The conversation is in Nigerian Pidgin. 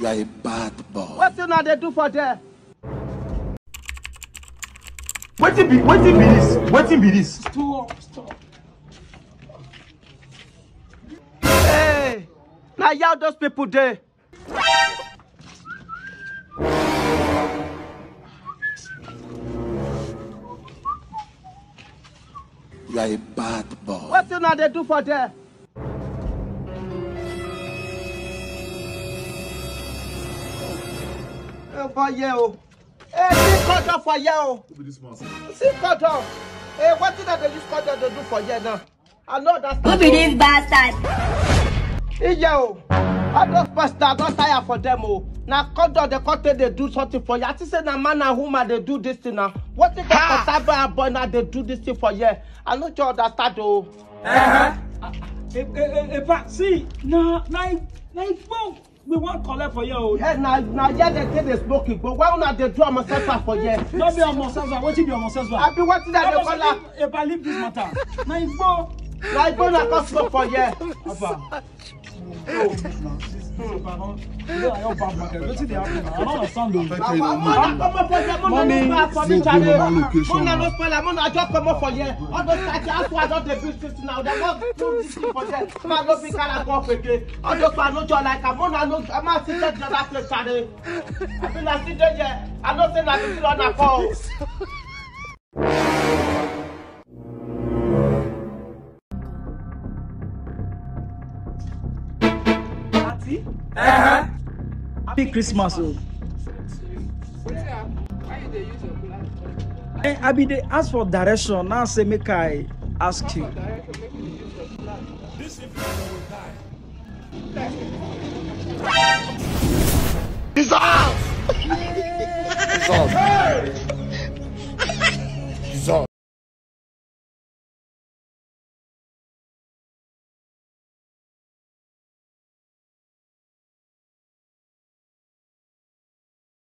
You are a bad boy. What you now they do for there? Wetin be this? Wetin be this? Stop. Hey, now y'all those people there. You are a bad boy. What you now they do for there? Hey, boy, yo. Hey, see cut off for you. See cut off. Hey, what did they use cut off to do for you now? I know that's Who be this bastard? Hey, yo. I just bastard don't tire for them. Oh. Now cut off the content they do something for you. I say now manaWuma they do this thing now. What if that Kasaba boy now they do this thing for you? I know you understand though. See, now, we want collect for you. Yeah, now, yeah, they take the smoking, but why not they do Omonsezua for you? Not be Omonsezua. What you be Omonsezua? I be watching that they call her. If I leave this matter, now you go. Like go na come smoke for you. Papa. I don't understand though. I just come up for you. All those guys, that's why I don't do this now. They must do this thing for them. Man, don't be kind of go again. All those I know you like I'm not sitting the other place. I feel like sitting there. I don't say nothing to other call. Happy Christmas. Oh. I be they ask for direction. Now say make I ask you. He's off! He's off.